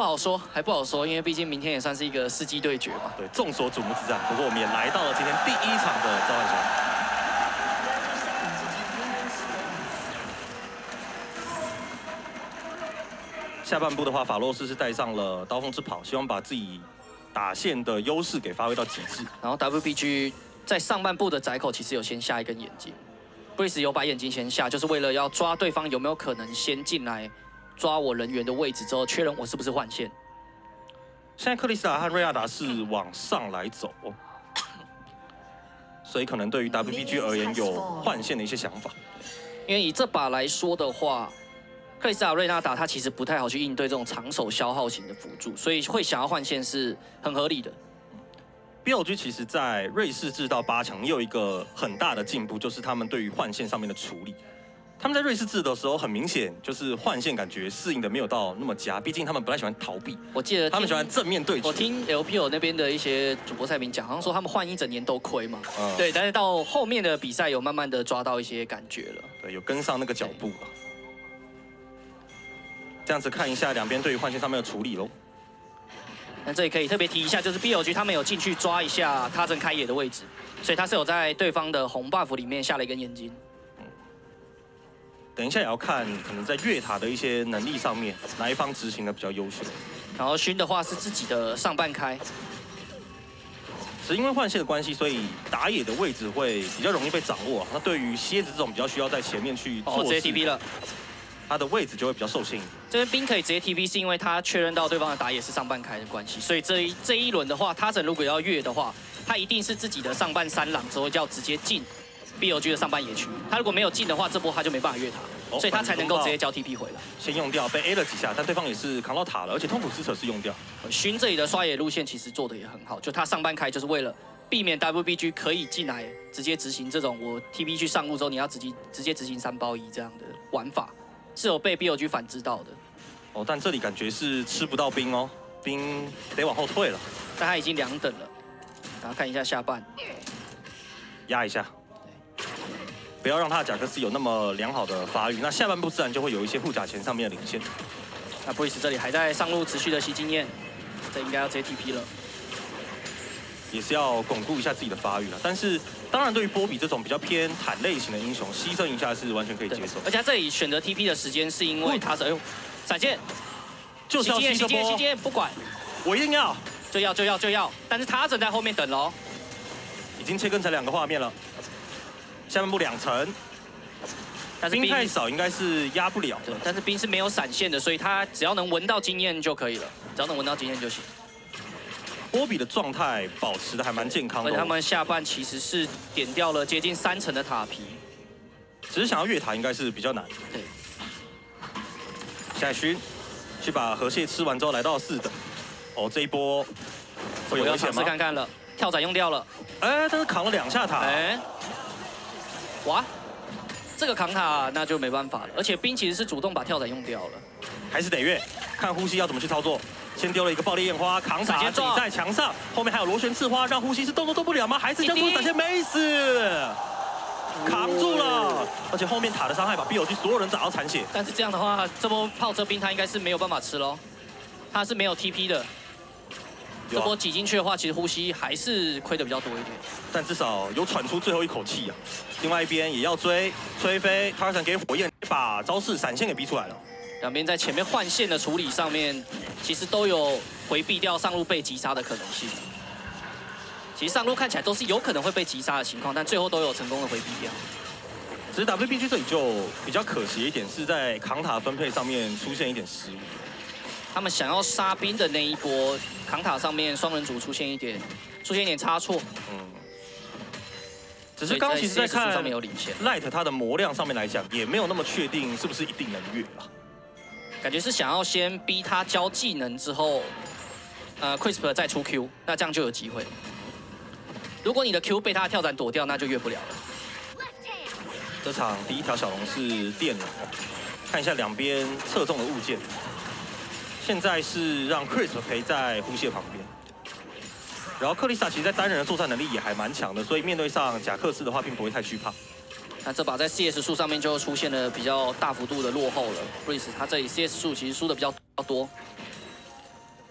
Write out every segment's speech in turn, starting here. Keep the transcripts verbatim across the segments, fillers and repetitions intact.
不好说，还不好说，因为毕竟明天也算是一个世纪对决嘛。 对，众所瞩目之战。不过我们也来到了今天第一场的召唤赛。 下半部的话，法洛斯是带上了刀锋之袍，希望把自己打线的优势给发挥到极致。 然后 W B G 在上半部的窄口其实有先下一根眼睛 ，Breeze 有把眼睛先下，就是为了要抓对方有没有可能先进来抓我人员的位置之后，确认我是不是换线。 现在克里斯塔和瑞亚达是往上来走，所以可能对于 W B G 而言有换线的一些想法。 因为以这把来说的话。 克里斯塔瑞纳达他其实不太好去应对这种长手消耗型的辅助，所以会想要换线是很合理的。 B L G 其实在瑞士制到八强也有一个很大的进步，就是他们对于换线上面的处理。他们在瑞士制的时候，很明显就是换线感觉适应的没有到那么佳，毕竟他们不太喜欢逃避。 我记得他们喜欢正面对决。 我听 L P O 那边的一些主播赛评讲，好像说他们换一整年都亏嘛。嗯、对，但是到后面的比赛有慢慢的抓到一些感觉了。 对，有跟上那个脚步了。 这样子看一下两边对于换线上面的处理喽。 那这里可以特别提一下，就是 B L G 他们有进去抓一下他正开野的位置，所以他是有在对方的红 buff 里面下了一根眼睛。嗯、 等一下也要看可能在越塔的一些能力上面，哪一方执行的比较优秀。 然后勋的话是自己的上半开， 只是因为换线的关系，所以打野的位置会比较容易被掌握。那对于蝎子这种比较需要在前面去做， 哦，直接 T P 了。 他的位置就会比较受限。 这边兵可以直接 T P， 是因为他确认到对方的打野是上半开的关系，所以这一这一轮的话，他神如果要越的话，他一定是自己的上半三狼之后要直接进 B L G 的上半野区。他如果没有进的话，这波他就没办法越塔，哦、所以他才能够直接交 T P 回来。 先用掉，被 A 了几下，但对方也是扛到塔了，而且痛苦撕扯是用掉。 勋这里的刷野路线其实做的也很好，就他上半开就是为了避免 W B G 可以进来直接执行这种我 T P 去上路之后你要直接直接执行三包一这样的玩法。 是有被 B L G 反知到的， 哦，但这里感觉是吃不到兵哦，兵得往后退了。 但他已经两等了，然后看一下下半， 压一下，不要让他的贾克斯有那么良好的发育，那下半部自然就会有一些护甲钳上面的领先。 那 Breeze 这里还在上路持续的吸经验，这应该要直接 T P 了， 也是要巩固一下自己的发育了，但是。 当然，对于波比这种比较偏坦类型的英雄，牺牲一下是完全可以接受。 而且他这里选择 T P 的时间，是因为他是哎呦，闪现， 就是要吸这波， 吸接不管， 我一定要， 就要就要就要。但是他正在后面等喽， 已经切割成两个画面了，下半部两层，但是兵太少，应该是压不了。 对，但是兵是没有闪现的，所以他只要能闻到经验就可以了，只要能闻到经验就行。 波比的状态保持的还蛮健康的、哦， 而且他们下半其实是点掉了接近三成的塔皮， 只是想要越塔应该是比较难。 对， 现在勋去把河蟹吃完之后来到四等，哦，这一波会有危险吗？ 我要尝试看看了，跳伞用掉了， 哎，但是扛了两下塔，哎， 哇，这个扛塔那就没办法了，而且兵其实是主动把跳伞用掉了， 还是得越，看呼吸要怎么去操作。 先丢了一个爆裂焰花，扛塔自己在墙上，后面还有螺旋刺花，让呼吸是动都动不了吗？还是将出闪现没死，扛住了，而且后面塔的伤害把 B L G 所有人打到残血。 但是这样的话，这波炮车兵他应该是没有办法吃喽，他是没有 T P 的。这波挤进去的话，其实呼吸还是亏的比较多一点， 但至少有喘出最后一口气啊。另外一边也要追，吹飞，塔尔森给火焰把招式闪现给逼出来了。 两边在前面换线的处理上面，其实都有回避掉上路被击杀的可能性。其实上路看起来都是有可能会被击杀的情况，但最后都有成功的回避掉。 只是 W B G 这里就比较可惜一点，是在扛塔分配上面出现一点失误。 他们想要杀兵的那一波扛塔上面双人组出现一点出现一点差错。嗯。只是刚刚其实在看上面有领先 Light 它的魔量上面来讲，也没有那么确定是不是一定能越了。 感觉是想要先逼他交技能之后，呃 ，Crisp 再出 Q， 那这样就有机会。如果你的 Q 被他的跳伞躲掉，那就越不了了。 这场第一条小龙是电龙，看一下两边侧重的物件。现在是让 Crisp 陪在呼蟹旁边，然后克里斯塔其实在单人的作战能力也还蛮强的，所以面对上贾克斯的话，并不会太惧怕。 那这把在 C S 数上面就出现了比较大幅度的落后了。Breeze 他这里 C S 数其实输的比较多。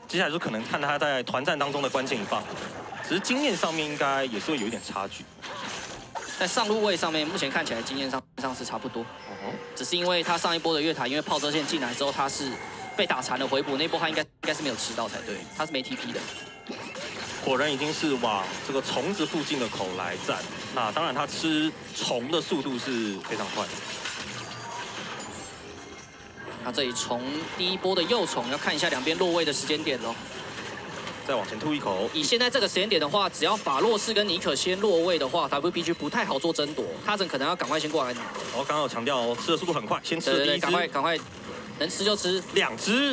接下来就可能看他在团战当中的关键一棒，只是经验上面应该也是会有一点差距。 在上路位上面，目前看起来经验上上是差不多，哦、只是因为他上一波的月塔，因为炮车线进来之后，他是被打残了回补，那波他应该应该是没有吃到才对，他是没 T P 的。 果然已经是往这个虫子附近的口来战，那当然他吃虫的速度是非常快的。 那这里从第一波的幼虫要看一下两边落位的时间点喽。 再往前吐一口。以现在这个时间点的话，只要法洛士跟尼可先落位的话 ，W B G 不太好做争夺，他人可能要赶快先过来拿。 哦，刚刚有强调哦，吃的速度很快，先吃了第一只， 赶快赶快，能吃就吃， 两只。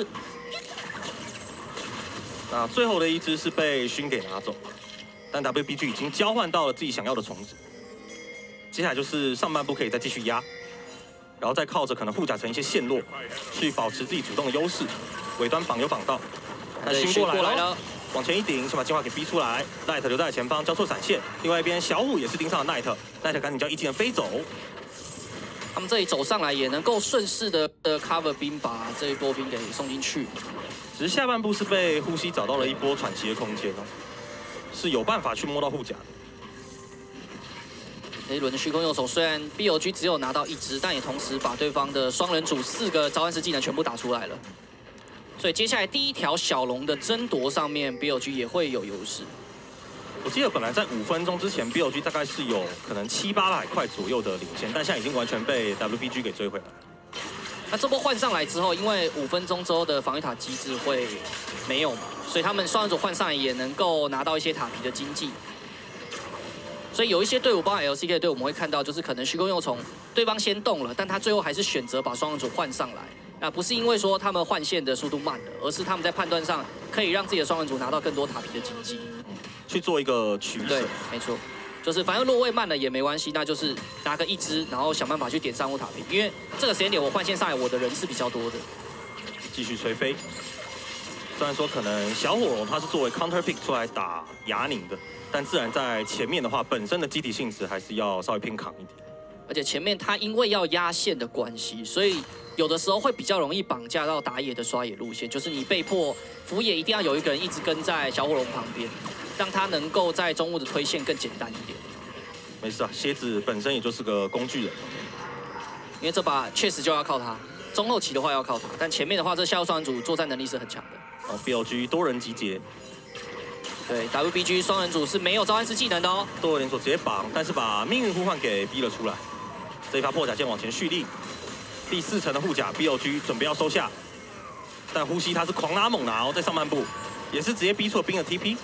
那最后的一只是被熏给拿走，但 W B G 已经交换到了自己想要的虫子。接下来就是上半部可以再继续压。 然后再靠着可能护甲成一些线落，去保持自己主动的优势。尾端绑有绑到，但熏过来了，往前一顶，先把进化给逼出来。奈特留在前方交错闪现，另外一边小虎也是盯上了奈特，奈特赶紧叫一技能飞走。 他们这里走上来也能够顺势的的 cover 兵把这一波兵给送进去。 只是下半部是被呼吸找到了一波喘息的空间哦，是有办法去摸到护甲的。 这一轮的虚空右手虽然 B L G 只有拿到一只，但也同时把对方的双人组四个召唤师技能全部打出来了。所以接下来第一条小龙的争夺上面 ，B L G 也会有优势。 我记得本来在五分钟之前 ，B L G 大概是有可能七八百块左右的领先，但现在已经完全被 W B G 给追回来。 那这波换上来之后，因为五分钟之后的防御塔机制会没有嘛，所以他们双人组换上来也能够拿到一些塔皮的经济。 所以有一些队伍，包括 L C K 的队伍，我们会看到，就是可能虚空幼虫对方先动了，但他最后还是选择把双人组换上来。那不是因为说他们换线的速度慢了，而是他们在判断上可以让自己的双人组拿到更多塔皮的经济， 去做一个取舍。 对，没错，就是反正落位慢了也没关系，那就是拿个一支，然后想办法去点上路塔皮，因为这个时间点我换线上来，我的人是比较多的。 继续吹飞。虽然说可能小火龙它是作为 counter pick 出来打哑宁的。 但自然在前面的话，本身的机体性质还是要稍微偏扛一点。 而且前面它因为要压线的关系，所以有的时候会比较容易绑架到打野的刷野路线，就是你被迫辅野一定要有一个人一直跟在小火龙旁边，让他能够在中路的推线更简单一点。 没事啊，蝎子本身也就是个工具人， 因为这把确实就要靠他，中后期的话要靠他，但前面的话，这下路双人组作战能力是很强的。 哦 ，B L G 多人集结。 对 ，W B G 双人组是没有召唤师技能的哦。 多人连锁直接绑，但是把命运呼唤给逼了出来。这一发破甲线往前蓄力，第四层的护甲 B L G 准备要收下，但呼吸他是狂拉猛拿哦，在上半部也是直接逼出了兵的 T P。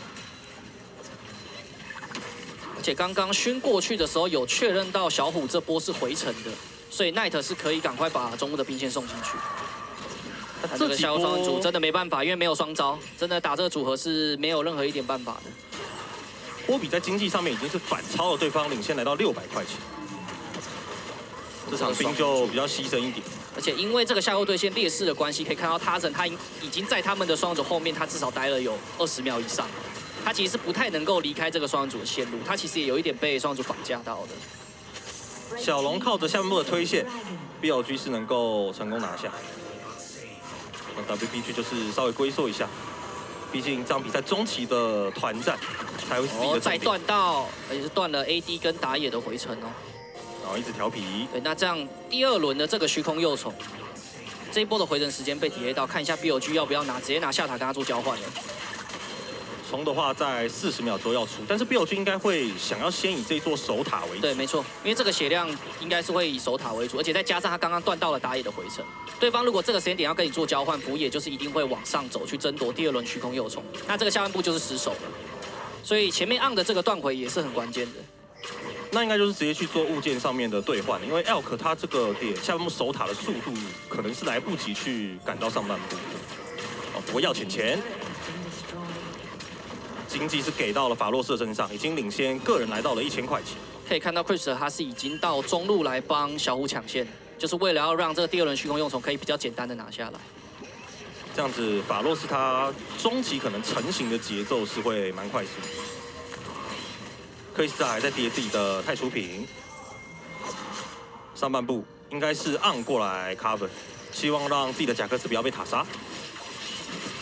而且刚刚熏过去的时候有确认到小虎这波是回城的，所以奈特是可以赶快把中路的兵线送进去。 这个下路双人组真的没办法，因为没有双招，真的打这个组合是没有任何一点办法的。 波比在经济上面已经是反超了对方，领先来到六百块钱。这场兵就比较牺牲一点。 而且因为这个下路对线劣势的关系，可以看到他人他已经在他们的双人组后面，他至少待了有二十秒以上。他其实是不太能够离开这个双人组的线路，他其实也有一点被双人组绑架到的。 小龙靠着下半部的推线 ，B L G 是能够成功拿下。 W B G 就是稍微龟缩一下，毕竟这场比赛中期的团战才会是自己的。哦， 再断到，而且是断了 A D 跟打野的回程哦。 然后一直调皮。 对，那这样第二轮的这个虚空幼虫，这一波的回程时间被 delay 到，看一下 B L G 要不要拿，直接拿下塔跟他做交换了。 虫的话在四十秒之后要出，但是 B L G 应该会想要先以这座守塔为主。 对，没错，因为这个血量应该是会以守塔为主，而且再加上他刚刚断到了打野的回程。 对方如果这个时间点要跟你做交换，辅野就是一定会往上走去争夺第二轮虚空幼虫，那这个下半部就是失手了。所以前面 on 的这个断回也是很关键的。 那应该就是直接去做物件上面的兑换，因为 Elk 他这个点下半部守塔的速度可能是来不及去赶到上半部。哦，不过要钱钱，经济是给到了法洛士身上，已经领先个人来到了一千块钱。 可以看到 Chris 他是已经到中路来帮小虎抢线。 就是为了要让这个第二轮虚空幼虫可以比较简单的拿下来， 这样子法洛斯他中期可能成型的节奏是会蛮快速。克里斯塔还在叠自己的太初品，上半部应该是按过来 cover， 希望让自己的贾克斯不要被塔杀。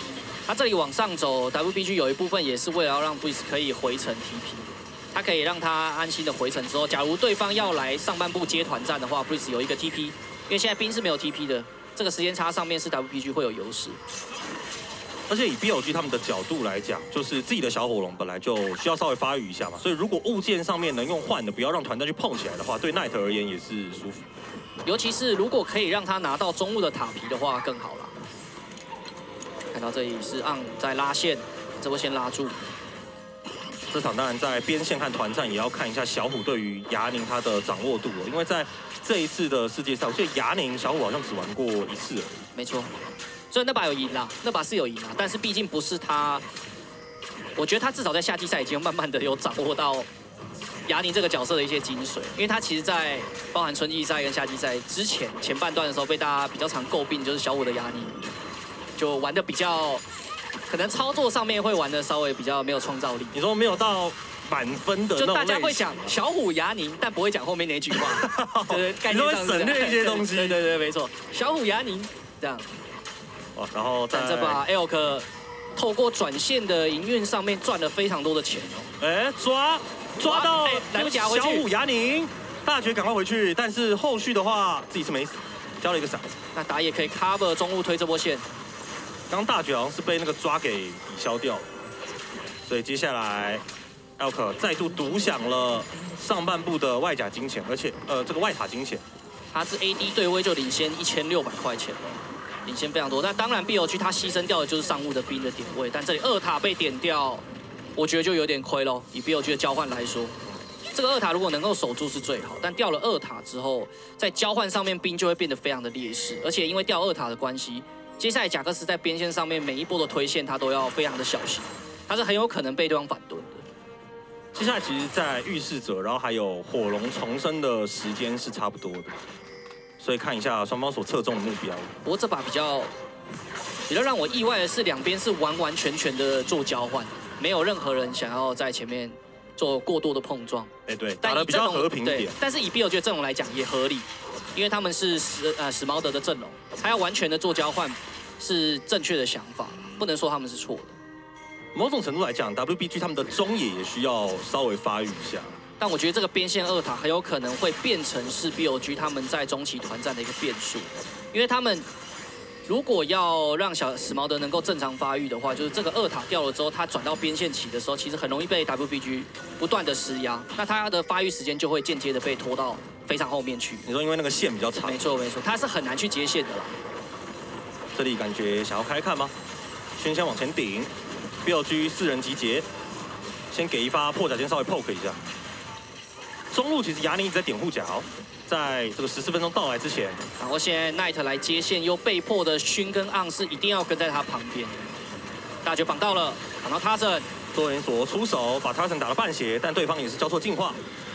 他这里往上走 ，W B G 有一部分也是为了要让 Breeze 可以回城 T P， 他可以让他安心的回城之后，假如对方要来上半部接团战的话 ，Breeze 有一个 T P， 因为现在兵是没有 T P 的，这个时间差上面是 W B G 会有优势。 而且以 B L G 他们的角度来讲，就是自己的小火龙本来就需要稍微发育一下嘛，所以如果物件上面能用换的，不要让团战去碰起来的话，对 Knight 而言也是舒服。 尤其是如果可以让他拿到中路的塔皮的话，更好啦。看到这里是 On 在拉线，这波先拉住。 这场当然在边线和团战也要看一下小虎对于牙宁他的掌握度了，因为在这一次的世界赛，我记得牙宁小虎好像只玩过一次而已。 没错。虽然那把有赢啦，那把是有赢啦，但是毕竟不是他。我觉得他至少在夏季赛已经慢慢的有掌握到牙宁这个角色的一些精髓，因为他其实在包含春季赛跟夏季赛之前前半段的时候，被大家比较常诟病就是小虎的牙宁就玩的比较，可能操作上面会玩的稍微比较没有创造力。 你说没有到满分的那种， 就大家会讲小虎牙宁，但不会讲后面那句话，对对，概念上你会省略一些东西。 对对对，没错，小虎牙宁这样。 哦，然后在这把 Elk 透过转线的营运上面赚了非常多的钱哦。 哎，抓抓到来不及回去， 小虎牙宁，大绝赶快回去，但是后续的话自己是没死，交了一个闪。 那打野可以 cover 中路推这波线。 刚大绝好像是被那个抓给抵消掉了，所以接下来 Elk 再度独享了上半部的外甲金钱，而且呃这个外塔金钱， 他是 A D 对位就领先一千六百块钱了。领先非常多，但当然 B L G 他牺牲掉的就是上路的兵的点位，但这里二塔被点掉，我觉得就有点亏咯。以 B L G 的交换来说，这个二塔如果能够守住是最好，但掉了二塔之后，在交换上面兵就会变得非常的劣势，而且因为掉二塔的关系，接下来贾克斯在边线上面每一波的推线他都要非常的小心，他是很有可能被对方反蹲的。 接下来其实，在预示者，然后还有火龙重生的时间是差不多的。所以看一下双方所侧重的目标。 不过这把比较比较让我意外的是，两边是完完全全的做交换，没有任何人想要在前面做过多的碰撞。 哎，对，打得比较和平一点。 但是以 B L G 的阵容来讲也合理，因为他们是史呃史矛德的阵容，他要完全的做交换是正确的想法，不能说他们是错的。 某种程度来讲 ，W B G 他们的中野也需要稍微发育一下。 但我觉得这个边线二塔很有可能会变成是 B L G 他们在中期团战的一个变数，因为他们如果要让小史矛德能够正常发育的话，就是这个二塔掉了之后，他转到边线期的时候，其实很容易被 W B G 不断的施压，那他的发育时间就会间接的被拖到非常后面去。 你说因为那个线比较长？ 没错没错，他是很难去接线的啦。 这里感觉想要开看吗？轩先往前顶 ，B L G 四人集结，先给一发破甲先稍微 poke 一下。中路其实牙宁一直在点护甲，在这个十四分钟到来之前， 然后现在 Knight 来接线，又被迫的勋跟 On 是一定要跟在他旁边。大绝绑到了，绑到他森， 多人所出手把他森打了半血，但对方也是交错进化，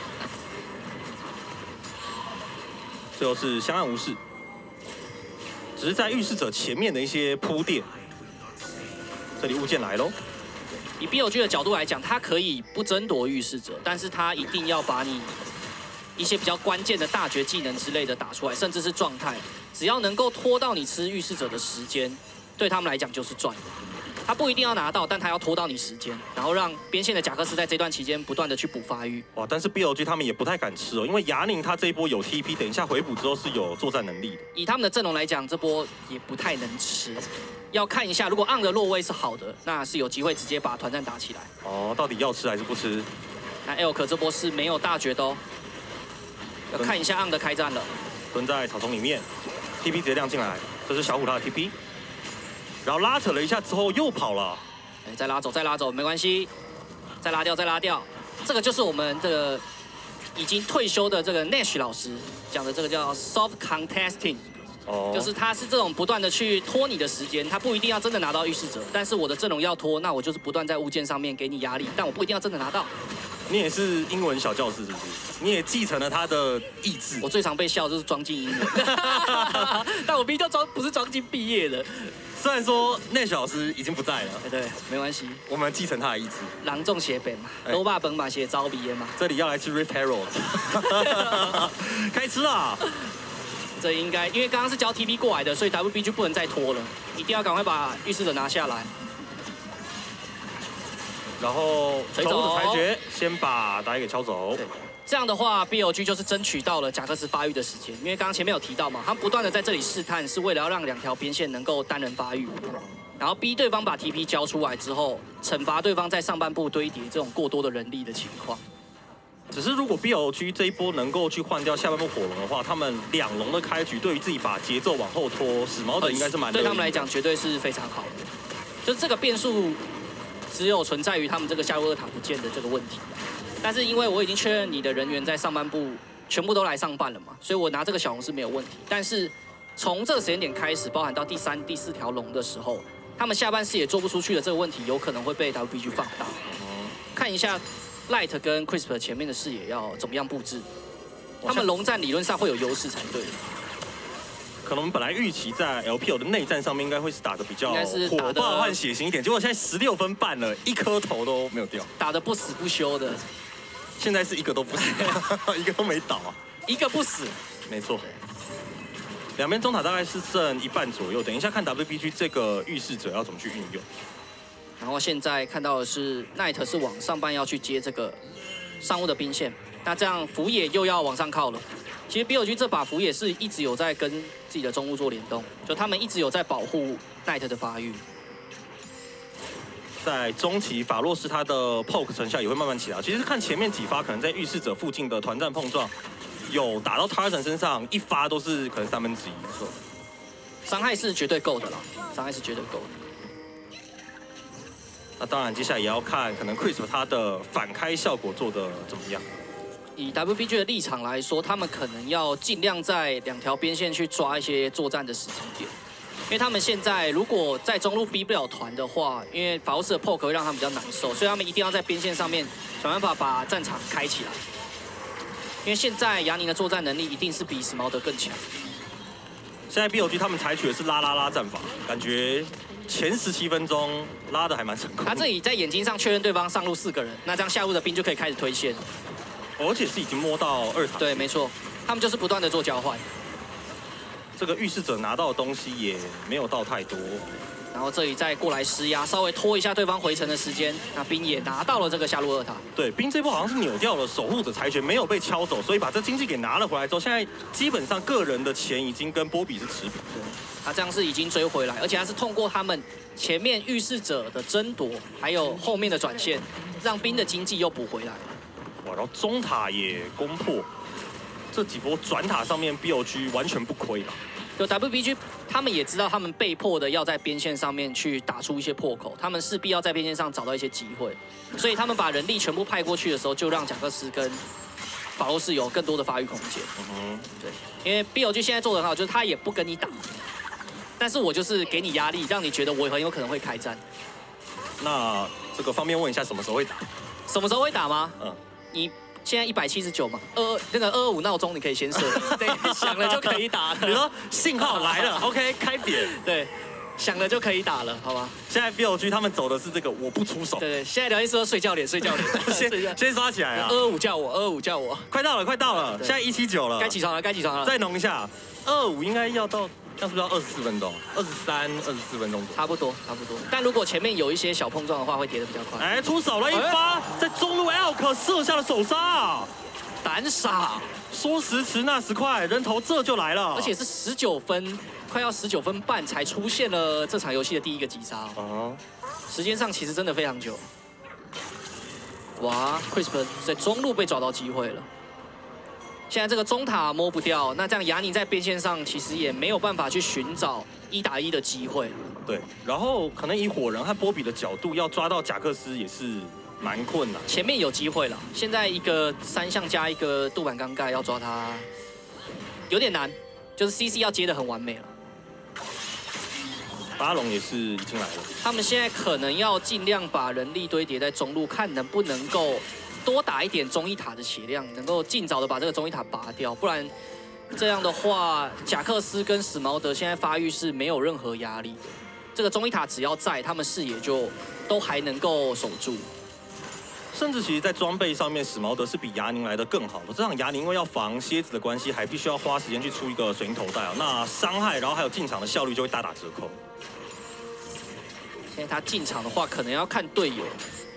最后是相安无事。只是在预示者前面的一些铺垫，这里物件来喽。 以 B L G 的角度来讲，他可以不争夺预示者，但是他一定要把你一些比较关键的大绝技能之类的打出来，甚至是状态，只要能够拖到你吃预示者的时间，对他们来讲就是赚的。他不一定要拿到，但他要拖到你时间，然后让边线的贾克斯在这段期间不断的去补发育。 哇，但是 B L G 他们也不太敢吃哦，因为牙宁他这一波有 T P， 等一下回补之后是有作战能力的。 以他们的阵容来讲，这波也不太能吃。要看一下，如果 On 的落位是好的，那是有机会直接把团战打起来。 哦，到底要吃还是不吃？ 那 Elk 这波是没有大绝的哦，要看一下 On 的开战了。 蹲在草丛里面 ，T P 直接亮进来，这是小虎他的 T P， 然后拉扯了一下之后又跑了。 哎，再拉走，再拉走，没关系，再拉掉，再拉掉。这个就是我们这个已经退休的这个 Nash 老师讲的这个叫 soft contesting。哦，就是他是这种不断的去拖你的时间，他不一定要真的拿到预示者，但是我的阵容要拖，那我就是不断在物件上面给你压力，但我不一定要真的拿到。 你也是英文小教师是不是？你也继承了他的意志。 我最常被笑就是装进英文，但我毕竟装不是装进毕业的。 虽然说那小老师已经不在了， 哎对，没关系， 我们继承他的意志。 郎中写本嘛，罗巴本嘛写招鼻烟嘛。 这里要来吃 Rip Hero， 开吃啊！ 这应该因为刚刚是交 T P 过来的，所以 W B G 不能再拖了，一定要赶快把预示者拿下来。 然后守护者裁决先把打野给敲走。 这样的话 ，B L G 就是争取到了贾克斯发育的时间，因为刚刚前面有提到嘛，他不断的在这里试探，是为了要让两条边线能够单人发育，然后逼对方把 T P 交出来之后，惩罚对方在上半部堆叠这种过多的人力的情况。 只是如果 B L G 这一波能够去换掉下半部火龙的话，他们两龙的开局对于自己把节奏往后拖，史矛德应该是蛮对他们来讲绝对是非常好的，就是这个变数只有存在于他们这个下路二塔不见的这个问题。但是因为我已经确认你的人员在上半部全部都来上半了嘛，所以我拿这个小龙是没有问题。但是从这个时间点开始，包含到第三、第四条龙的时候，他们下半视野做不出去的这个问题，有可能会被 W B G 放大。看一下 Light 跟 Crisp 前面的视野要怎么样布置，他们龙战理论上会有优势才对。 可能我们本来预期在 L P L 的内战上面应该会是打得比较火爆和血腥一点，结果现在十六分半了，一颗头都没有掉， 打得不死不休的。 现在是一个都不死，一个都没倒啊， 一个不死， 没错。两边中塔大概是剩一半左右，等一下看 W B G 这个预示者要怎么去运用。 然后现在看到的是 Knight 是往上半要去接这个上路的兵线，那这样辅野又要往上靠了。其实 B L G 这把辅野是一直有在跟自己的中路做联动，就他们一直有在保护 Knight 的发育。 在中期，法洛斯他的 poke 成效也会慢慢起来。其实看前面几发，可能在预示者附近的团战碰撞，有打到 Tarzan 身上，一发都是可能三分之一，没错。 伤害是绝对够的啦，伤害是绝对够的。 那当然，接下来也要看可能 Crisp 他的反开效果做的怎么样。 以 W B G 的立场来说，他们可能要尽量在两条边线去抓一些作战的时机点。因为他们现在如果在中路逼不了团的话，因为法洛斯的 poke 会让他们比较难受，所以他们一定要在边线上面想办法把战场开起来。因为现在亚宁的作战能力一定是比史矛德更强。 现在 B L G 他们采取的是拉拉拉战法，感觉前十七分钟拉的还蛮成功。 他这里在眼睛上确认对方上路四个人，那这样下路的兵就可以开始推线， 而且是已经摸到二塔。 对，没错，他们就是不断的做交换。 这个预示者拿到的东西也没有到太多， 然后这里再过来施压，稍微拖一下对方回城的时间。那兵也拿到了这个下路二塔。 对，兵这波好像是扭掉了守护者裁决，没有被敲走，所以把这经济给拿了回来之后，现在基本上个人的钱已经跟波比是持平。 对，他这样是已经追回来，而且他是通过他们前面预示者的争夺，还有后面的转线，让兵的经济又补回来了。 哇，然后中塔也攻破。这几波转塔上面 B L G 完全不亏了。 就 W B G 他们也知道，他们被迫的要在边线上面去打出一些破口，他们势必要在边线上找到一些机会，所以他们把人力全部派过去的时候，就让贾克斯跟法洛斯有更多的发育空间。嗯，对，因为 B L G 现在做得很好，就是他也不跟你打，但是我就是给你压力，让你觉得我很有可能会开战。 那这个方便问一下，什么时候会打？ 什么时候会打吗？嗯，你。现在一百七十九嘛，二那个二二五闹钟你可以先设定，对，响了就可以打了。 你说信号来了 ，OK， 开点， 对，响了就可以打了，好吧？ 现在 B L G 他们走的是这个我不出手。 对对，现在聊天室都睡觉脸，睡觉脸， 先先刷起来啊！ 二二五叫我，二二五叫我， 快到了，快到了，现在一七九了， 该起床了，该起床了， 再弄一下，二二五应该要到。这样是不是要二十四分钟？二十三、二十四分钟左右， 差不多，差不多。但如果前面有一些小碰撞的话，会跌得比较快。 哎，出手了一发，在中路 Elk 射下了手杀， 胆傻， 说时迟那时快，人头这就来了， 而且是十九分，快要十九分半才出现了这场游戏的第一个击杀。哦，时间上其实真的非常久。哇 ，Crisp 在中路被找到机会了。现在这个中塔摸不掉，那这样亚宁在边线上其实也没有办法去寻找一打一的机会。 对，然后可能以火人和波比的角度要抓到贾克斯也是蛮困难。 前面有机会了，现在一个三项加一个镀板钢盖要抓他有点难，就是 C C 要接得很完美了。 巴龙也是已经来了， 他们现在可能要尽量把人力堆叠在中路，看能不能够多打一点中一塔的血量，能够尽早的把这个中一塔拔掉，不然这样的话，贾克斯跟史矛德现在发育是没有任何压力的。这个中一塔只要在，他们视野就都还能够守住。 甚至其实，在装备上面，史矛德是比亚宁来的更好的。这场亚宁因为要防蝎子的关系，还必须要花时间去出一个水晶头带啊，那伤害，然后还有进场的效率就会大打折扣。 现在他进场的话，可能要看队友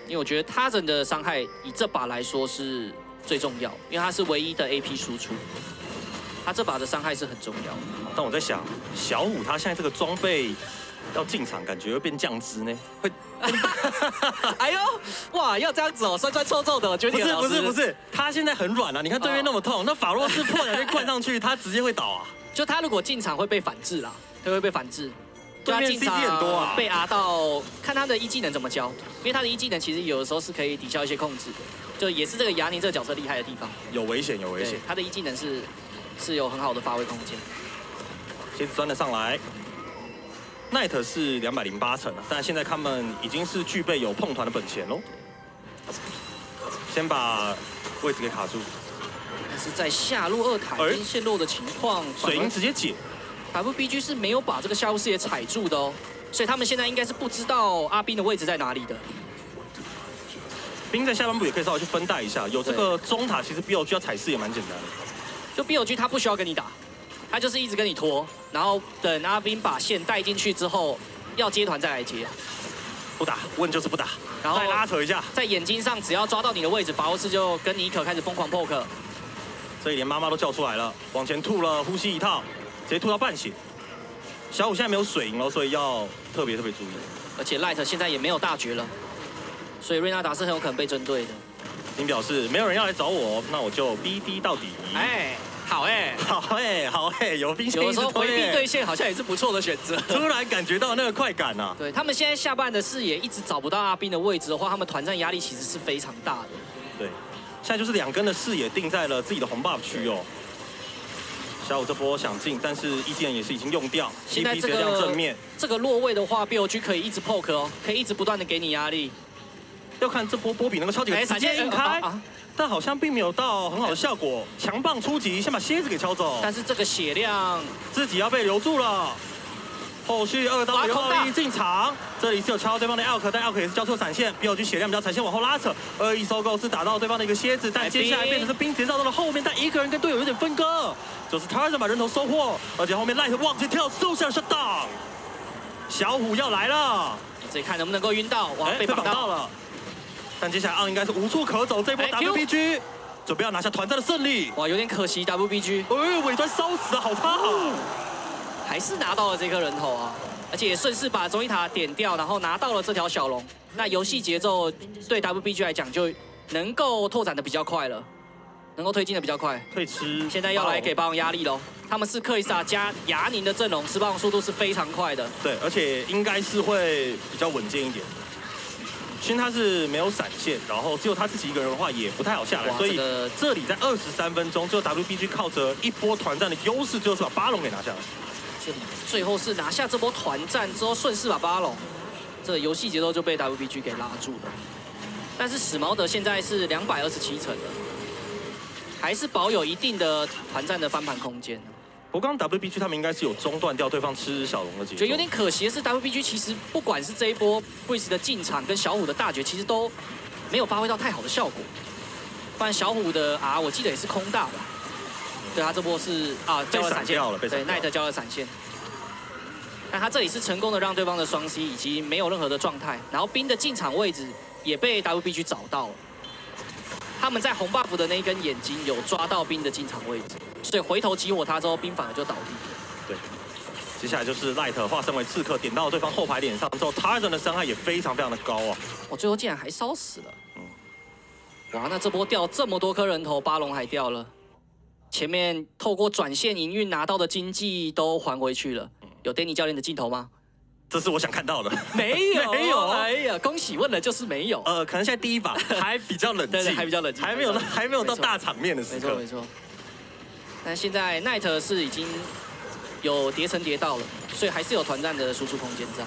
因为我觉得他人的伤害以这把来说是最重要，因为他是唯一的 A P 输出，他这把的伤害是很重要的。 但我在想，小虎他现在这个装备要进场，感觉会变酱汁呢？会。 哎呦，哇，要这样子哦，酸酸臭臭的，决定不是不是不是，他现在很软啊，你看对面那么痛，那法洛斯破两被灌上去，他直接会倒啊。 就他如果进场会被反制啦，他会被反制。 对面 C C 很多啊， 被压到，看他的一技能怎么教，因为他的一技能其实有的时候是可以抵消一些控制的，就也是这个牙宁这个角色厉害的地方。 有危险有危险， 他的一技能是是有很好的发挥空间。 鞋子钻了上来。Knight 是两百零八层，但现在他们已经是具备有碰团的本钱喽。先把位置给卡住。 但是在下路二塔已经陷落的情况， 水银直接解。 W B G 是没有把这个下路视野踩住的哦，所以他们现在应该是不知道阿斌的位置在哪里的。 兵在下半部也可以稍微去分带一下，有这个中塔，其实 B L G 要踩视也蛮简单的。 就 B L G 他不需要跟你打。他就是一直跟你拖，然后等阿斌把线带进去之后，要接团再来接。 不打，问就是不打， 然后再拉扯一下， 在眼睛上只要抓到你的位置，法洛斯就跟尼可开始疯狂 poke。 所以连妈妈都叫出来了，往前吐了呼吸一套，直接吐到半血。小虎现在没有水银了，所以要特别特别注意。 而且 Light 现在也没有大绝了，所以瑞纳达是很有可能被针对的。 您表示没有人要来找我，那我就 B D 到底。 哎。好哎， 好哎，好哎，有兵线有时候回避对线好像也是不错的选择。 突然感觉到那个快感啊！ 对他们现在下半的视野一直找不到阿斌的位置的话，他们团战压力其实是非常大的。 对，现在就是两根的视野定在了自己的红 buff 区哦。小虎这波想进，但是一技能也是已经用掉。 现在这个正面这个落位的话 ，B L G 可以一直 poke 哦，可以一直不断的给你压力。 要看这波波比那个超级直接硬开。但好像并没有到很好的效果，强棒出击，先把蝎子给敲走。 但是这个血量自己要被留住了。后续二刀刘浩一进场，这里是有敲到对方的 Alk， 但 Alk 也是交错闪现 ，B L G 血量比较残，先往后拉扯。二一收购是打到对方的一个蝎子，但接下来变成是冰直接绕到了后面，但一个人跟队友有点分割，就是 Tarzan 把人头收获，而且后面 Light 往前跳，收下 shut down。小虎要来了， 这看能不能够晕到，哇，被绑到了。 但接下来昂应该是无处可走，这波 W B G 准备要拿下团战的胜利。 哇，有点可惜 W B G。 哎，尾端烧死啊，好差啊！ 还是拿到了这颗人头啊，而且也顺势把中一塔点掉，然后拿到了这条小龙。那游戏节奏对 W B G 来讲就能够拓展的比较快了，能够推进的比较快。 可以吃。 现在要来给霸王压力喽。他们是克里斯塔加牙宁的阵容，吃霸王速度是非常快的。 对，而且应该是会比较稳健一点。勋他是没有闪现，然后只有他自己一个人的话也不太好下来，所以这里在二十三分钟，最后 W B G 靠着一波团战的优势，最后是把巴龙给拿下来。 这里最后是拿下这波团战之后，顺势把巴龙，这个游戏节奏就被 W B G 给拉住了。但是史矛德现在是两百二十七层了，还是保有一定的团战的翻盘空间。 不过刚刚 W B G 他们应该是有中断掉对方吃小龙的节奏， 觉得有点可惜的是 W B G 其实不管是这一波 Breeze 的进场跟小虎的大绝，其实都没有发挥到太好的效果。不然小虎的 R 我记得也是空大吧？对他这波是啊交了闪现，对 Knight 交了闪现。但他这里是成功的让对方的双 C 以及没有任何的状态，然后兵的进场位置也被 W B G 找到了。他们在红 buff 的那一根眼睛有抓到兵的进场位置。所以回头击火他之后，兵反而就倒地。 对，接下来就是 Light 化身为刺客，点到对方后排脸上之后 ，Tarzan 的伤害也非常非常的高啊！ 我最后竟然还烧死了。嗯，哇，那这波掉这么多颗人头，巴龙还掉了。前面透过转线营运拿到的经济都还回去了。有 Danny 教练的镜头吗？ 这是我想看到的。 没有， 没有。 哎呀，恭喜问了就是没有。 呃，可能现在第一把还比较冷静， 对对，还比较冷静， 还没有还没有到大场面的时刻。 没错没错。但现在 Knight 是已经有叠层叠到了，所以还是有团战的输出空间在。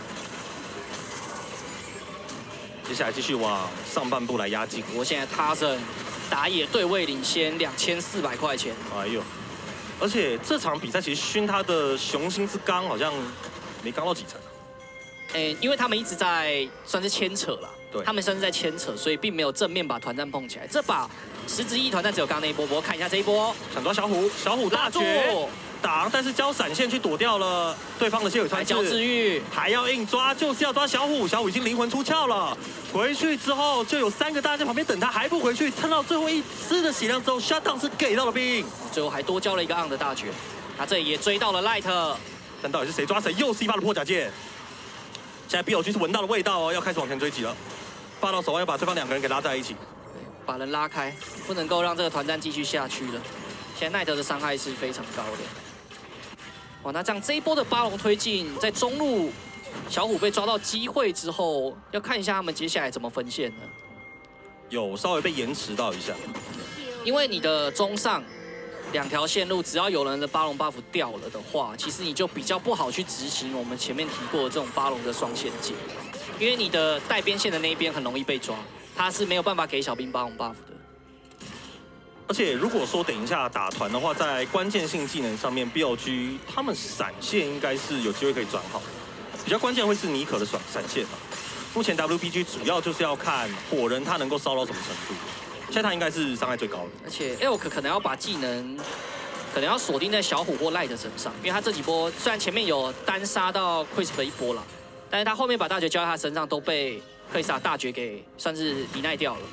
接下来继续往上半部来压境。 我现在Tarzan打野对位领先两千四百块钱。 哎呦！而且这场比赛其实勋他的雄心之刚好像没刚到几层。 哎，因为他们一直在算是牵扯啦， 对， 他们算是在牵扯，所以并没有正面把团战碰起来。这把十之一团战只有刚刚那一波，我看一下这一波， 抢抓小虎，小虎大绝， 挡，但是交闪现去躲掉了对方的蟹尾穿刺。 交治愈， 还要硬抓，就是要抓小虎。小虎已经灵魂出窍了，回去之后就有三个大在旁边等他，还不回去，撑到最后一丝的血量之后 ，shutdown 是给到了兵， 最后还多交了一个 on 的大绝。他这里也追到了 light， 但到底是谁抓谁？又是一发的破甲剑。现在 B L G 是闻到了味道哦，要开始往前追击了。霸道手腕要把对方两个人给拉在一起， 把人拉开，不能够让这个团战继续下去了。现在奈德的伤害是非常高的。哇，那这样这一波的巴龙推进，在中路小虎被抓到机会之后，要看一下他们接下来怎么分线呢？ 有稍微被延迟到一下， 因为你的中上两条线路，只要有人的巴龙 buff 掉了的话，其实你就比较不好去执行我们前面提过的这种巴龙的双线剑，因为你的带边线的那一边很容易被抓，他是没有办法给小兵巴龙 buff 的。 而且如果说等一下打团的话，在关键性技能上面 ，B L G 他们闪现应该是有机会可以转好，比较关键会是妮可的闪闪现啊。目前 W B G 主要就是要看火人他能够烧到什么程度，现在他应该是伤害最高的。 而且 Elk 可能要把技能可能要锁定在小虎或 Light 身上，因为他这几波虽然前面有单杀到 Crisp 的一波啦，但是他后面把大绝交在他身上都被克里斯塔大绝给算是抵耐掉了。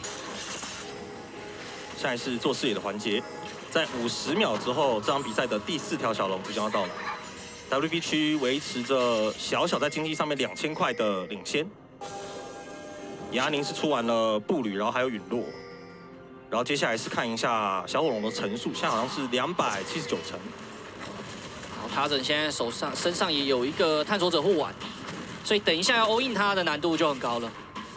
现在是做视野的环节，在五十秒之后，这场比赛的第四条小龙即将要到来。W B 区维持着小小在经济上面两千块的领先。牙宁是出完了步履，然后还有陨落，然后接下来是看一下小火龙的层数，现在好像是两百七十九层。 然后他人现在手上身上也有一个探索者护腕，所以等一下要 all in 他的难度就很高了。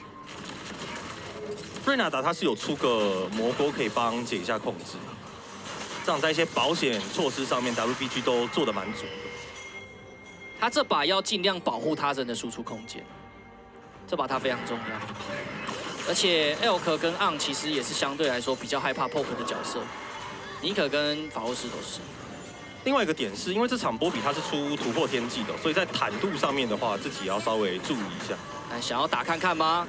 瑞纳达他是有出个魔锅可以帮解一下控制，这样在一些保险措施上面 W B G 都做得蛮足的。 他这把要尽量保护他人的输出空间，这把他非常重要。而且 Elk 跟 On 其实也是相对来说比较害怕 poke 的角色，尼可跟法洛斯都是。 另外一个点是因为这场波比他是出突破天际的，所以在坦度上面的话，自己也要稍微注意一下。 哎，想要打看看吗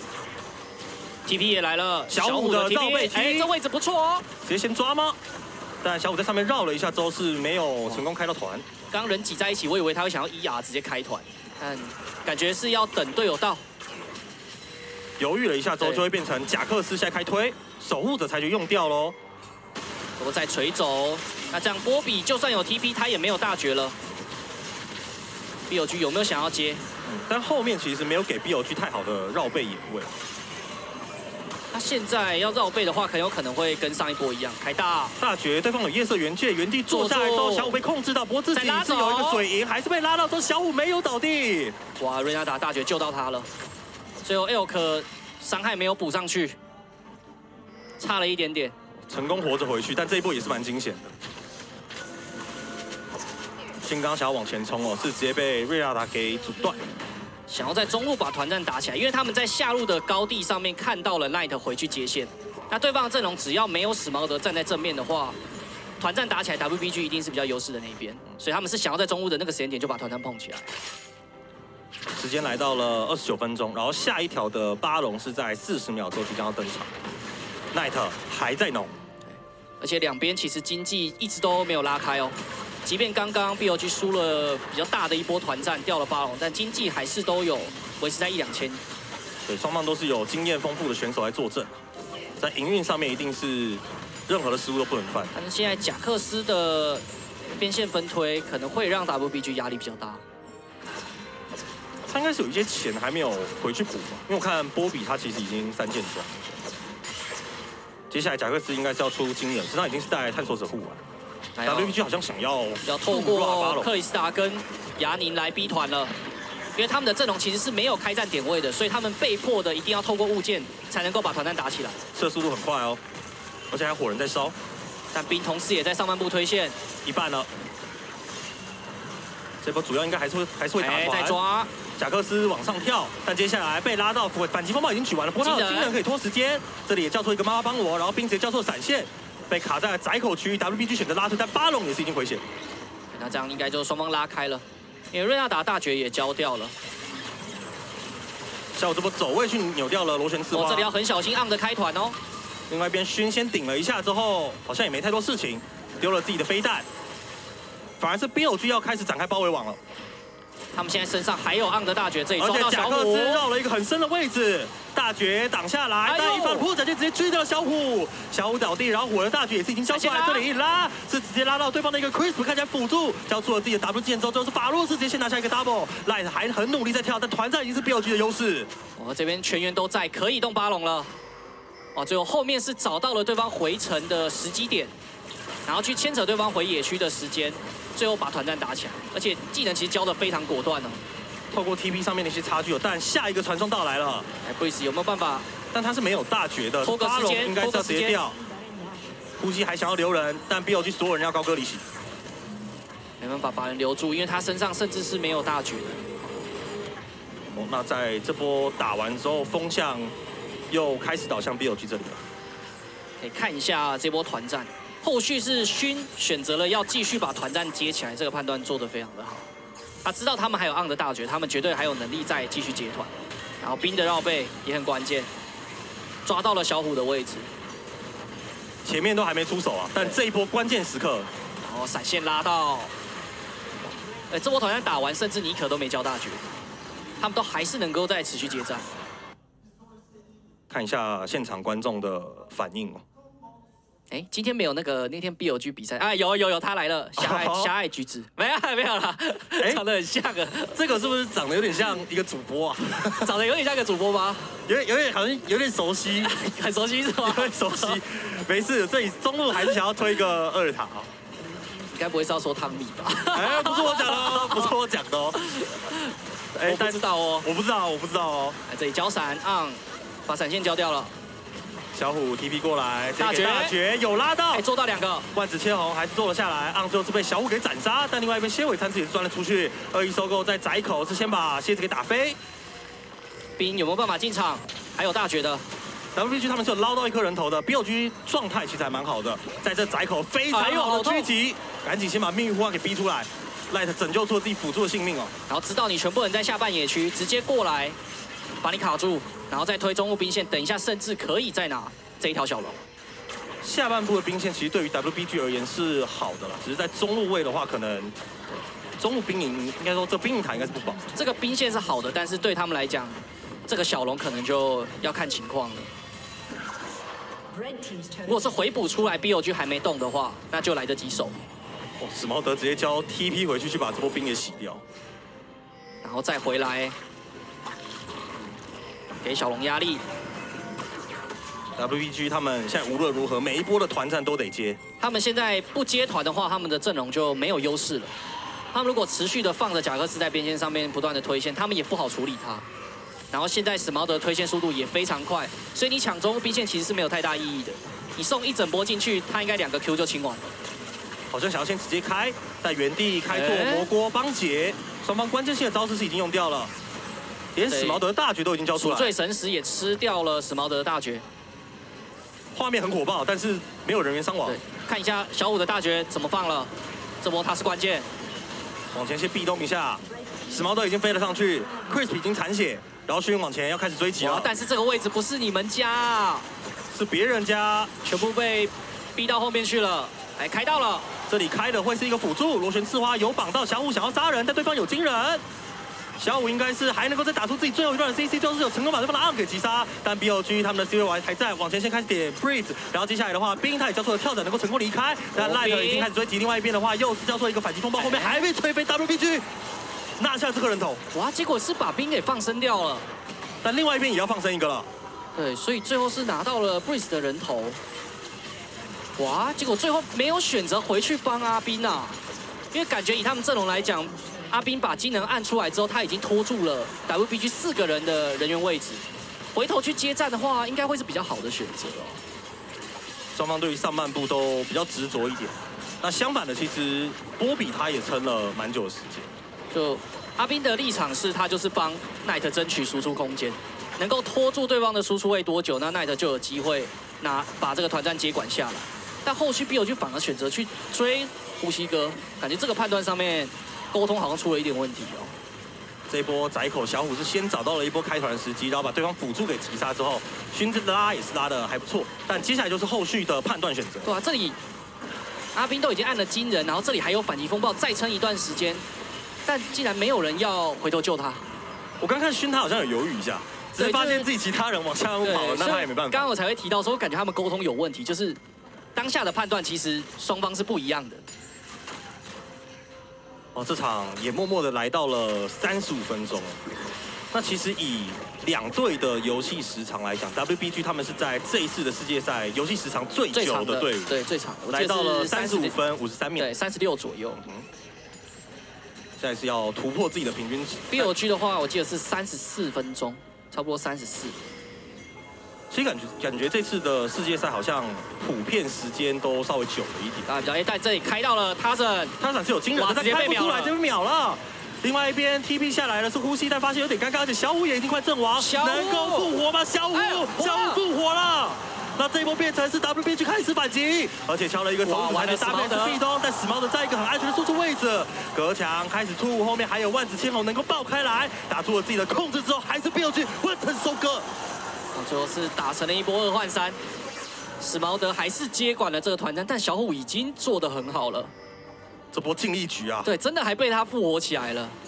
？T P 也来了， 小虎的绕背踢， 哎，这位置不错哦。 直接先抓吗？但小虎在上面绕了一下之后是没有成功开到团。 刚刚人挤在一起，我以为他会想要 E R 直接开团，但感觉是要等队友到。 犹豫了一下之后，就会变成贾克斯现在开推，守护者裁决用掉喽。 我再锤走，那这样波比就算有 T P， 他也没有大绝了。B L G 有没有想要接？ 嗯，但后面其实没有给 B L G 太好的绕背眼位。 他现在要绕背的话，很有可能会跟上一波一样开大大绝，对方有夜色元界，原地坐下来之后，小虎被控制到，不过自己是有一个水银，还是被拉到之后，小虎没有倒地。 哇，瑞纳达大绝救到他了，最后 Elk 伤害没有补上去，差了一点点， 成功活着回去，但这一波也是蛮惊险的。金刚想要往前冲哦，是直接被瑞纳达给阻断。 想要在中路把团战打起来，因为他们在下路的高地上面看到了 Knight 回去接线，那对方的阵容只要没有史矛德站在正面的话，团战打起来 W B G 一定是比较优势的那一边，所以他们是想要在中路的那个时间点就把团战碰起来。 时间来到了二十九分钟，然后下一条的巴龙是在四十秒之后即将要登场 ，Knight 还在弄， 而且两边其实经济一直都没有拉开哦。即便刚刚 B L G 输了比较大的一波团战，掉了巴龙，但经济还是都有维持在一两千。 对，双方都是有经验丰富的选手来坐镇，在营运上面一定是任何的失误都不能犯。 但是现在贾克斯的边线分推可能会让 W B G 压力比较大。 他应该是有一些钱还没有回去补嘛，因为我看波比他其实已经三件装。接下来贾克斯应该是要出惊人，身上已经是带探索者护腕。W B G 好像想要要透过克里斯塔跟牙宁来逼团了，因为他们的阵容其实是没有开战点位的，所以他们被迫的一定要透过物件才能够把团战打起来。 射速度很快哦，而且还有火人在烧。 但兵同时也在上半部推线一半了，这波主要应该还是会还是会打团。 在抓贾克斯往上跳，但接下来被拉到反击风暴已经举完了，不过他有惊人可以拖时间，这里也叫做一个妈妈帮我，然后兵直接叫做闪现。被卡在窄口区 ，W B G 选择拉推，但巴龙也是已经回血。 那这样应该就双方拉开了，因为瑞纳达大绝也交掉了。 小虎这波走位去扭掉了螺旋刺花， 哦，这里要很小心按着开团哦。 另外一边勋先顶了一下之后，好像也没太多事情，丢了自己的飞弹。 反而是 B L G 要开始展开包围网了。 他们现在身上还有 on 的大绝，这里抓而且到小虎， 贾克斯绕了一个很深的位置，大绝挡下来， 哎呦但一发破斩就直接狙掉了小虎，小虎倒地，然后火的大绝也是已经交出来，这里一拉是直接拉到对方的一个 Crisp， 看起来辅助交出了自己的 W 技能之后，最后是法洛斯直接先拿下一个 double，Light 还很努力在跳，但团战已经是 B L G 的优势。 我这边全员都在，可以动巴龙了。哦，最后后面是找到了对方回城的时机点，然后去牵扯对方回野区的时间，最后把团战打起来，而且技能其实交的非常果断哦。 透过 T P 上面的一些差距，但下一个传送到来了， 哎 ，Breeze 有没有办法？ 但他是没有大绝的， 拖个时间， 应该是要直接掉。呼吸还想要留人，但 B L G 所有人要高歌离席， 没办法把人留住，因为他身上甚至是没有大绝的。 哦，那在这波打完之后，风向又开始导向 B L G 这里了。 可以看一下这波团战，后续是勋选择了要继续把团战接起来，这个判断做得非常的好。他知道他们还有 on 的大绝，他们绝对还有能力再继续接团。然后冰的绕背也很关键，抓到了小虎的位置， 前面都还没出手啊，但这一波关键时刻， 然后闪现拉到，哎，这波团战打完，甚至尼可都没交大绝，他们都还是能够再持续接战。 看一下现场观众的反应哦。 哎，今天没有那个那天 B L G 比赛啊，有有有，他来了，狭隘狭隘橘子，没有没有啦，长得很像啊， 这个是不是长得有点像一个主播啊？ 长得有点像一个主播吗？ 有点有点好像有点熟悉， 很熟悉是吗？ 有点熟悉，没事，这里中路还是想要推一个二塔啊。 你该不会是要说汤米吧？ 哎，不是我讲的哦，不是我讲的哦。 哎，我不知道哦， 我不知道，我不知道哦。 哎，这里交闪 on， 把闪现交掉了。 小虎 T P 过来， 大绝大绝有拉到， 哎，做到两个。 万紫千红还是做了下来，昂最后是被小虎给斩杀，但另外一边蝎尾参刺也是钻了出去。二一收购在窄口是先把蝎子给打飞。 冰有没有办法进场？还有大绝的 W B G 他们是有捞到一颗人头的 ，B L G 状态其实还蛮好的，在这窄口非常好的狙击，赶紧先把命运呼唤给逼出来。Light 拯救出了自己辅助的性命哦， 然后知道你全部人在下半野区，直接过来把你卡住。然后再推中路兵线，等一下甚至可以再拿这一条小龙。 下半部的兵线其实对于 W B G 而言是好的啦，只是在中路位的话，可能中路兵营应该说这兵营塔应该是不保。 这个兵线是好的，但是对他们来讲，这个小龙可能就要看情况了。如果是回补出来 B L G 还没动的话，那就来得及守。 哦，史矛德直接交 T P 回去去把这波兵给洗掉， 然后再回来。给小龙压力 ，W B G 他们现在无论如何每一波的团战都得接。 他们现在不接团的话，他们的阵容就没有优势了。他们如果持续的放着贾克斯在边线上面不断的推线，他们也不好处理他。然后现在史矛德推线速度也非常快，所以你抢中路兵线其实是没有太大意义的。你送一整波进去，他应该两个 Q 就清完了。 好像想要先直接开，在原地开拓魔锅帮解，双方关键性的招式是已经用掉了。连史矛德的大绝都已经交出来， 赎罪神使也吃掉了史矛德的大绝， 画面很火爆，但是没有人员伤亡。 对，看一下小虎的大绝怎么放了，这波他是关键。 往前先壁咚一下，史矛德已经飞了上去 ，Crisp 已经残血，然后迅往前要开始追击了。 但是这个位置不是你们家， 是别人家， 全部被逼到后面去了。哎，开到了， 这里开的会是一个辅助，螺旋刺花有绑到小虎想要杀人，但对方有惊人。小虎应该是还能够再打出自己最后一段的 C C， 就是有成功把对方的 on 给击杀，但 B L G 他们的 C 位还在，往前先开始点 Breeze， 然后接下来的话，冰他也交出了跳斩，能够成功离开，但 Light 已经开始追击，另外一边的话又是交出了一个反击风暴，后面还被吹飞 W B G， 拿下这个人头， 哇，结果是把冰给放生掉了， 但另外一边也要放生一个了， 对，所以最后是拿到了 Breeze 的人头，哇，结果最后没有选择回去帮阿斌啊，因为感觉以他们阵容来讲。阿斌把技能按出来之后，他已经拖住了 W B G 四个人的人员位置。回头去接战的话，应该会是比较好的选择哦。 双方对于上半部都比较执着一点。那相反的，其实波比他也撑了蛮久的时间。 就阿斌的立场是，他就是帮 Knight 争取输出空间，能够拖住对方的输出位多久，那 Knight 就有机会拿把这个团战接管下来。但后续 B L G 反而选择去追呼吸哥，感觉这个判断上面。沟通好像出了一点问题哦。 这一波窄口小虎是先找到了一波开团的时机，然后把对方辅助给击杀之后，勋这拉也是拉的还不错，但接下来就是后续的判断选择。 对啊，这里阿兵都已经按了惊人，然后这里还有反击风暴，再撑一段时间，但竟然没有人要回头救他。 我刚看熏他好像有犹豫一下，只是发现自己其他人往下方跑了，那他也没办法。 刚刚我才会提到说，我感觉他们沟通有问题，就是当下的判断其实双方是不一样的。 哦，这场也默默的来到了三十五分钟。那其实以两队的游戏时长来讲 ，W B G 他们是在这一次的世界赛游戏时长最久的队伍， 对，最长的， 来到了三十五分五十三秒， 对，三十六左右。 嗯，现在是要突破自己的平均值。 B L G 的话，我记得是三十四分钟，差不多三十四。 其实感觉感觉这次的世界赛好像普遍时间都稍微久了一点。 啊，比较哎，但这里开到了他人， 他人是有惊人的，但开不出来，这边秒了。另外一边 T P 下来了，是呼吸，但发现有点尴尬，而且小虎也已经快阵亡，能够复活吗？小虎，小虎复活了。那这一波变成是 W B G 开始反击，而且敲了一个手指才能搭配是壁咚，但死猫的在一个很安全的输出位置，隔墙开始吐，后面还有万紫千红能够爆开来，打出了自己的控制之后，还是 B L G 完成收割。 最后是打成了一波二换三，史矛德还是接管了这个团战，但小虎已经做得很好了。 这波尽力局啊， 对，真的还被他复活起来了。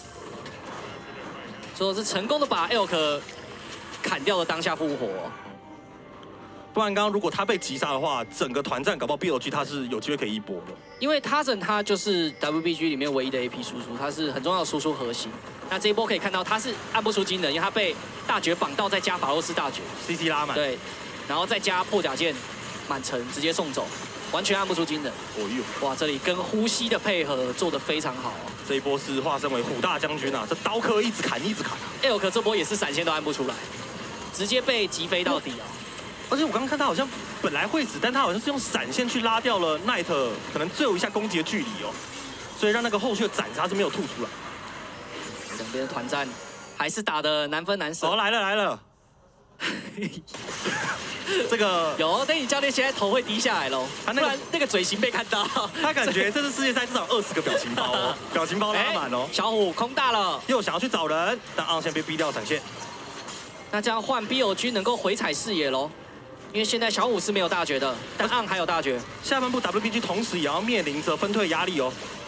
最后是成功的把 Elk 砍掉了当下复活。 不然刚刚如果他被击杀的话，整个团战搞不好 B L G 他是有机会可以一波的。因为他人他就是 W B G 里面唯一的 A P 输出，他是很重要的输出核心。那这一波可以看到他是按不出惊人，因为他被大绝绑到，再加法洛斯大绝 ，C C 拉满， 对，然后再加破甲剑满城直接送走，完全按不出惊人。 哦呦， 哇，这里跟呼吸的配合做得非常好啊。 这一波是化身为虎大将军啊，这刀客一直砍一直砍。 Elk 这波也是闪现都按不出来，直接被击飞到底啊。 而且我刚刚看他好像本来会死，但他好像是用闪现去拉掉了 Knight 可能最后一下攻击的距离哦，所以让那个后续的斩杀是没有吐出来。 两边的团战还是打得难分难舍。 哦，来了来了，这个有，但你教练现在头会低下来喽，他那个那个嘴型被看到， 他感觉这次世界赛至少二十个表情包哦，表情包拉满哦。 小虎空大了， 又想要去找人，但昂先被逼掉闪现。 那这样换 B L G 能够回踩视野喽。因为现在小虎是没有大绝的，但暗还有大绝。 下半部 W B G 同时也要面临着分退压力哦。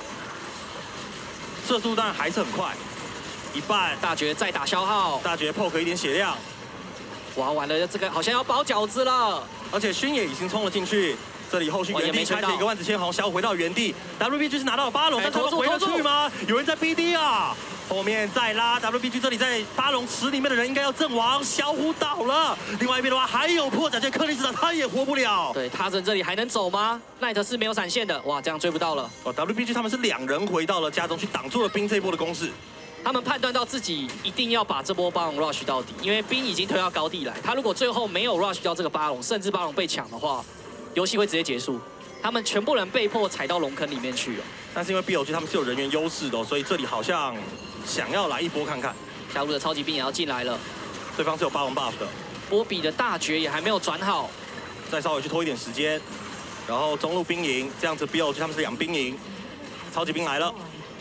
射速当然还是很快，一半大绝再打消耗， 大绝 poke 一点血量。 哇，完了，这个好像要包饺子了。 而且熏也已经冲了进去，这里后续原地开启一个万紫千红，小虎回到原地。W B G 是拿到了巴龙，但他们回得去吗？有人在 B D 啊！后面再拉 W B G 这里在巴龙池里面的人应该要阵亡，小虎倒了。另外一边的话还有破甲剑克里斯塔，他也活不了。 对，他人这里还能走吗？奈特是没有闪现的，哇，这样追不到了。 哦 ，W B G 他们是两人回到了家中去挡住了冰这一波的攻势。 他们判断到自己一定要把这波巴龙 rush 到底，因为冰已经推到高地来。他如果最后没有 rush 掉这个巴龙，甚至巴龙被抢的话，游戏会直接结束。他们全部人被迫踩到龙坑里面去了。 但是因为 B L G 他们是有人员优势的、哦，所以这里好像想要来一波看看。 加入的超级兵也要进来了， 对方是有巴龙 buff 的。 波比的大绝也还没有转好， 再稍微去拖一点时间，然后中路兵营，这样子 B L G 他们是两兵营，超级兵来了。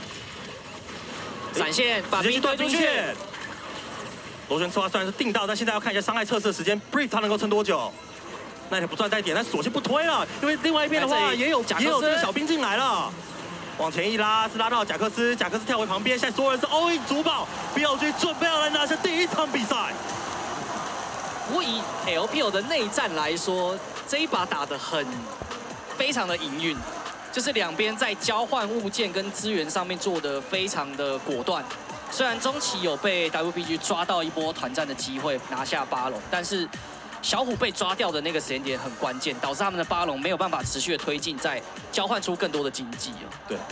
闪现把兵推出去。 螺旋刺花虽然是定到，但现在要看一下伤害测试的时间 ，Brief 他能够撑多久？那也不算带点，但索性不推了，因为另外一边的话也有也有这个小兵进来了。往前一拉，是拉到贾克斯，贾克斯跳回旁边，现在所有人是 all in 主堡 ，B L G 准备要来拿下第一场比赛。 不过以 L P L 的内战来说，这一把打得很非常的营运。就是两边在交换物件跟资源上面做得非常的果断。虽然中期有被 W B G 抓到一波团战的机会拿下巴龙，但是小虎被抓掉的那个时间点很关键，导致他们的巴龙没有办法持续的推进，再交换出更多的经济哦。 对，